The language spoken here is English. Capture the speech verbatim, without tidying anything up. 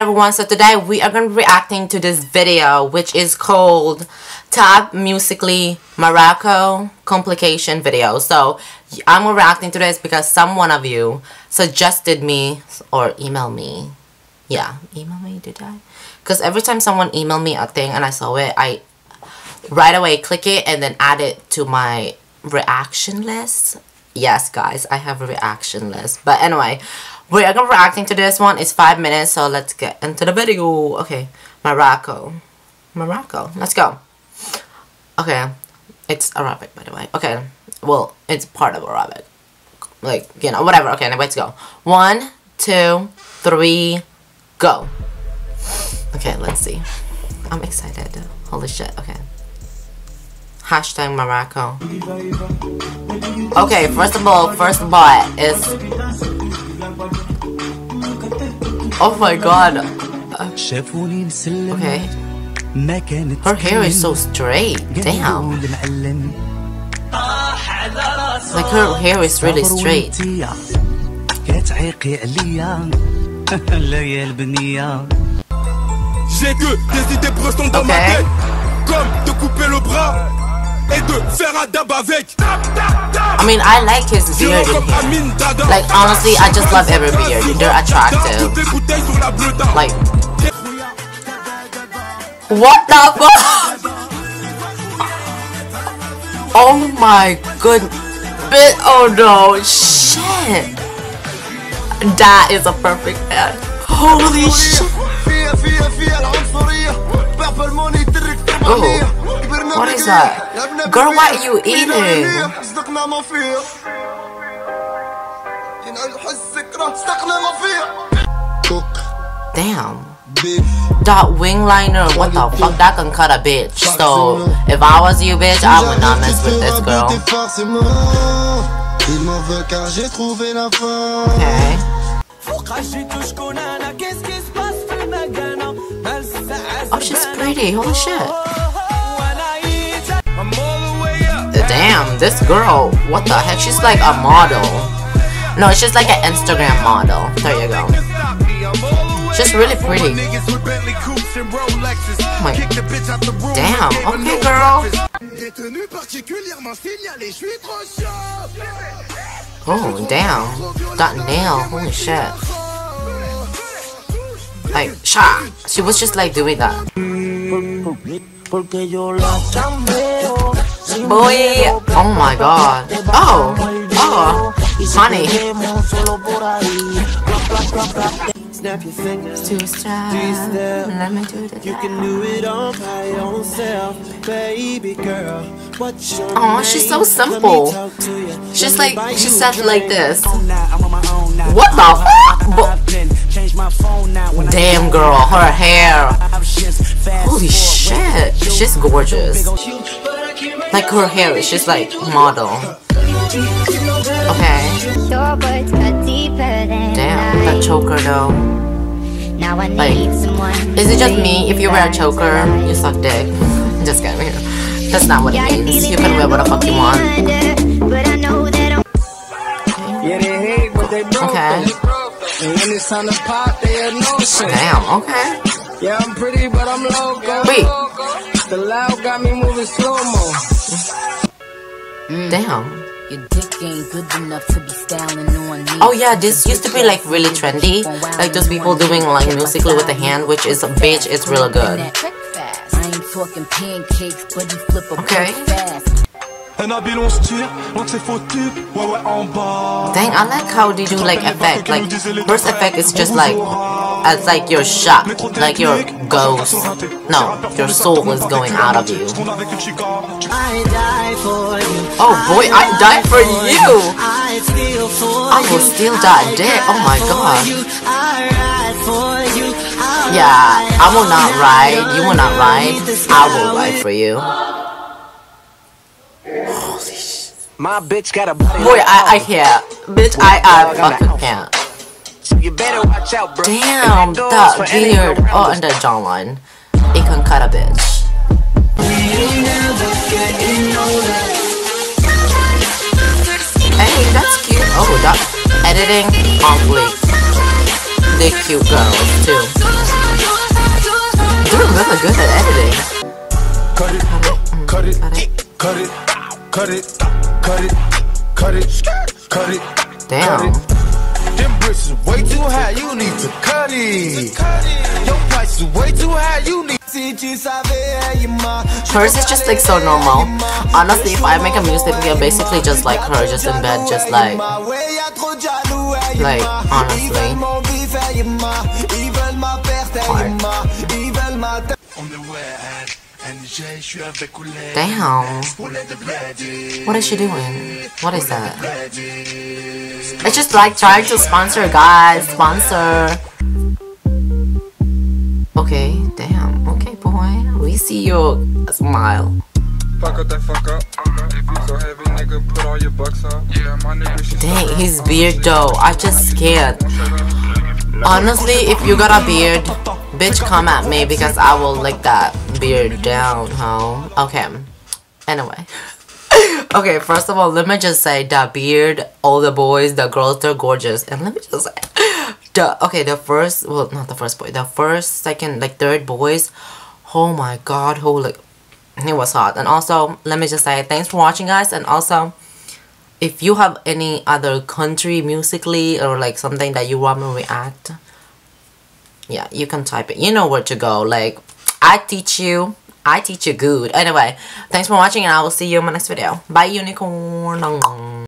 Everyone, so today we are going to be reacting to this video, which is called To Musically Morocco Compilation video. So I'm reacting to this because some one of you suggested me or email me. Yeah, email me, did I? Because every time someone emailed me a thing and I saw it, I right away click it and then add it to my reaction list. Yes, guys, I have a reaction list. But anyway, we are going to be reacting to this one. It's five minutes, so let's get into the video. Okay, Morocco. Morocco. Let's go. Okay, it's Arabic, by the way. Okay, well, it's part of Arabic. Like, you know, whatever. Okay, now let's go. One, two, three, go. Okay, let's see. I'm excited. Holy shit. Okay. Hashtag Morocco. Okay, first of all, first of all, is... Oh my god. Uh, okay. Her hair is so straight. Damn. Like her hair is really straight. Okay. I mean, I like his beard in here. Like, honestly, I just love every beard. They're attractive. Like, what the fuck? Oh my goodness. Oh no, shit. That is a perfect head. Holy shit. Oh. What is that? Girl, what are you eating? Damn. That wing liner, what the fuck? That can cut a bitch. So, if I was you, bitch, I would not mess with this girl. Okay. Oh, she's pretty. Holy shit. Damn, this girl, what the heck? She's like a model. No, she's like an Instagram model. There you go. She's really pretty. Oh my. Damn, okay, girl. Oh, damn. That nail, holy shit. Like, sha. She was just like doing that. Boy, oh my god. Oh, oh, honey. Snap your fingers to stop. Let me do the you can do it all by yourself, baby girl. Oh, she's so simple. She's like, she said like this. What the fuck? Damn girl, her hair. Holy shit, she's gorgeous. Like her hair is just like model. Okay. Damn, that choker though. Like, is it just me? If you wear a choker, you suck dick. Just kidding. That's not what it means. You can wear what the fuck you want. Okay. Damn, okay. Yeah, I'm pretty, but I'm loco. Wait. The loud got me moving slow-mo. Mm. Damn. Your dick ain't good enough to be styling on me. Oh yeah, this used to be like really trendy. Like those people doing like musically with the hand, which is a bitch, it's really good. I ain't talking pancakes, but you flip a okay. fast. Dang, I like how they do like effect. Like first effect is just like as like your shot, like your ghost. No, your soul is going out of you. Oh boy, I died for you. I will still die dead. Oh my god. Yeah, I will not ride. You will not ride. I will ride for you. Holy shit. My bitch got a body. Boy, I, I can't. Bitch, I, I fucking can't. You better watch out, bro. Damn, that beard. Oh, and the jawline. It can cut a bitch. Hey, that's cute. Oh, that editing on fleek. They're cute girls, too. guys are good at editing. Cut it, cut it, cut it, cut it, cut it, cut it, cut it. Damn. Them bricks is way too high, you need to cut it. Your price is way too high, you need. Hers is just like so normal. Honestly, if I make a music video, basically just like her, just in bed, just like, like honestly. Hard. Damn. What is she doing? What is that? It's just like trying to sponsor, guys. Sponsor. Okay, damn. Okay, boy. We see your smile. Fuck up that fuck up. If you so heavy, nigga, put all your bucks up. Yeah, my nigga, she Dang, his beard though. I just can't. Honestly, if you got a beard, bitch, come at me because I will lick that beard down, huh? Okay. Anyway. Okay, first of all, let me just say that beard, all the boys, the girls, they're gorgeous. And let me just say, the okay, the first, well, not the first boy, the first, second, like third boys. Oh my god, holy, it was hot. And also, let me just say, thanks for watching, guys. And also, if you have any other country musically or like something that you want me to react, yeah, you can type it. You know where to go. Like, I teach you. I teach you good. Anyway, thanks for watching and I will see you in my next video. Bye, unicorn.